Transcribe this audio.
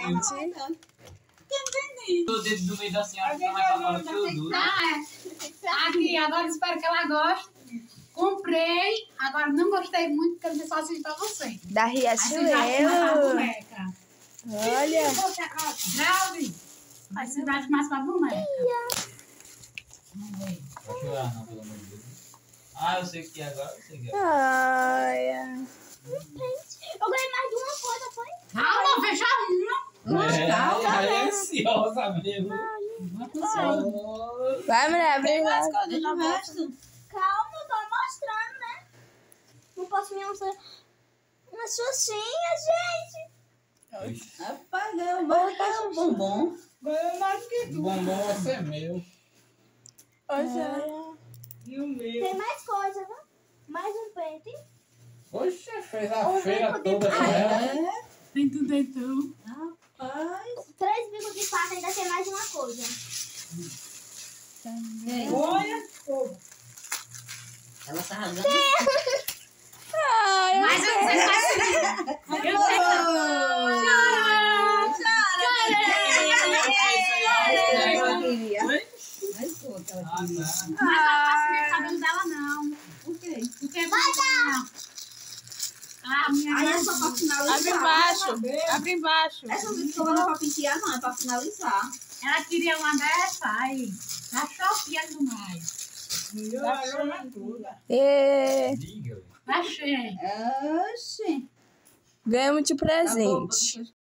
presente. O dedo do meio da senhora fica mais famoso que o do. Aqui, agora espero que ela goste. Comprei, agora não gostei muito, porque eu disse só assim pra você. Da Aí você já começa a Riachuelo. boneca. Olha. Grave. Aí você já começa a boneca. Vamos ver. Vai chorar não, pelo amor de Deus. Ah, eu sei o que é agora, eu sei o que é. Ai. Eu ganhei mais de uma coisa, foi? Calma, veja uma. É ansiosa mesmo. Vai, mulher, abre lá. Calma, eu tô mostrando, né? Não posso me mostrar. Uma xuxinha, gente. Rapaz, ganhou mais que um bombom. Ganhou mais que O bombom vai ser meu. e o meu. Tem mais coisa, né? Mais um pente. Poxa, fez a feira toda com ela. Tem tudo dentro. Rapaz. 3 bicos de faca, ainda tem mais uma coisa. Olha, Ela tá rasgando. Ai, Mas eu sei que eu sei Mas pô, que ela Ah, queria. tá. Mas não faço meu cabelo dela, não. Por quê? Porque vai dar. A minha Aí é mãe- só pra finalizar. abre embaixo. Abre embaixo. Essa escova não é pra pentear, não. É pra finalizar. Ela queria uma dessa aí. Tá chopiando mais. melhorou na toda. E Diga, velho. Achei. Oxi. ganhamos de Tá bom, presente.